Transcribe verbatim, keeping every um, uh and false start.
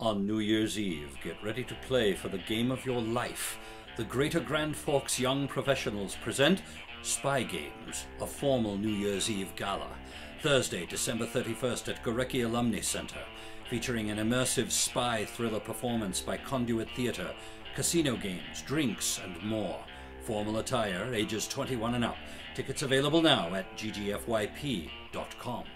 On New Year's Eve, get ready to play for the game of your life. The Greater Grand Forks Young Professionals present Spy Games, a formal New Year's Eve gala. Thursday, December thirty-first at Gorecki Alumni Center, featuring an immersive spy thriller performance by Conduit Theatre, casino games, drinks, and more. Formal attire, ages twenty-one and up. Tickets available now at g g f y p dot com.